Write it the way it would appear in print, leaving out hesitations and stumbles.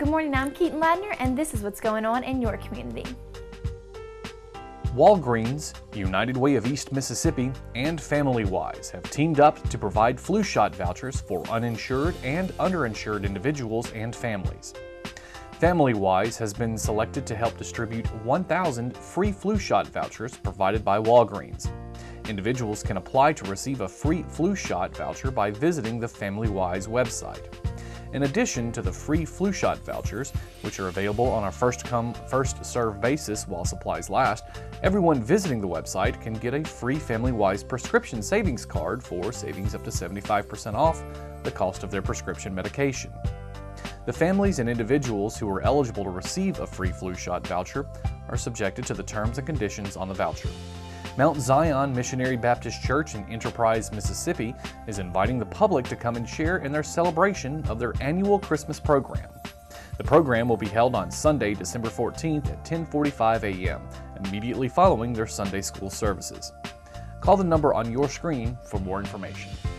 morning, I'm Keaton Ladner, and this is what's going on in your community. Walgreens, United Way of East Mississippi, and FamilyWise have teamed up to provide flu shot vouchers for uninsured and underinsured individuals and families. FamilyWise has been selected to help distribute 1,000 free flu shot vouchers provided by Walgreens. Individuals can apply to receive a free flu shot voucher by visiting the FamilyWise website. In addition to the free flu shot vouchers, which are available on a first-come, first-served basis while supplies last, everyone visiting the website can get a free FamilyWise prescription savings card for savings up to 75% off the cost of their prescription medication. The families and individuals who are eligible to receive a free flu shot voucher are subjected to the terms and conditions on the voucher. Mount Zion Missionary Baptist Church in Enterprise, Mississippi is inviting the public to come and share in their celebration of their annual Christmas program. The program will be held on Sunday, December 14th at 10:45 a.m., immediately following their Sunday school services. Call the number on your screen for more information.